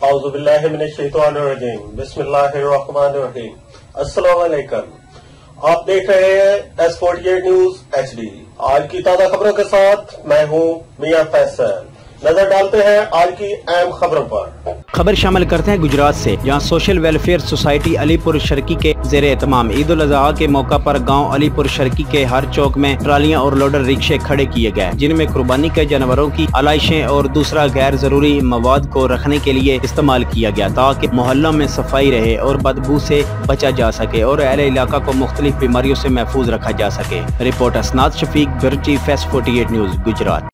औज़ुबिल्लाहि मिनश्शैतानिर्रजीम, बिस्मिल्लाहिर्रहमानिर्रहीम। अस्सलाम वालेकुम। आप देख रहे हैं S48 न्यूज HD। आज की ताज़ा खबरों के साथ मैं हूं मियां फैसल। नजर डालते हैं आज की अहम खबरों पर। खबर शामिल करते हैं गुजरात से, जहां social welfare society Alipur Sharki के ज़ेरे एहतमाम ईद उल अज़हा के मौका पर गांव अलीपुर शर्की के हर चौक में ट्रालियां और लोडर रिक्शे खड़े किए गए, जिनमें कुर्बानी के जानवरों की आलाइशें और दूसरा गैर जरूरी मवाद को रखने के लिए इस्तेमाल किया गया, ताकि मोहल्लों में सफाई रहे और बदबू से बचा जा सके और अहले इलाका को मुख्तलिफ बीमारियों से महफूज रखा जा सके। Reporter Asnad Shafiq, bureau chief S48 news, Gujarat.